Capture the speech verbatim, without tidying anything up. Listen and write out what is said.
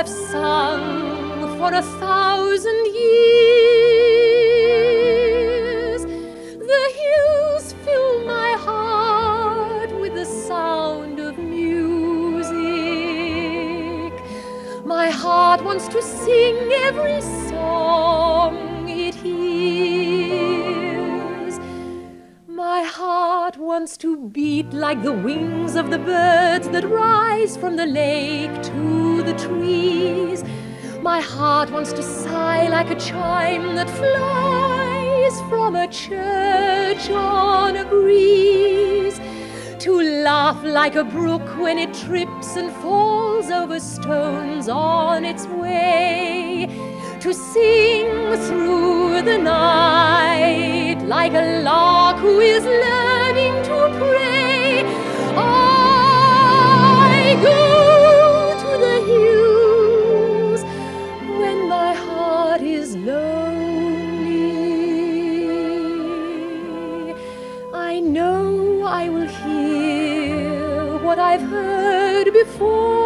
have sung for a thousand years. The hills fill my heart with the sound of music. My heart wants to sing every song it hears. My heart wants to beat like the wings of the birds that rise from the lake to the trees. My heart wants to sigh like a chime that flies from a church on a breeze, to laugh like a brook when it trips and falls over stones on its way, to sing through the night like a lark who is learning to pray. I go to the hills when my heart is lonely. I know I will hear what I've heard before.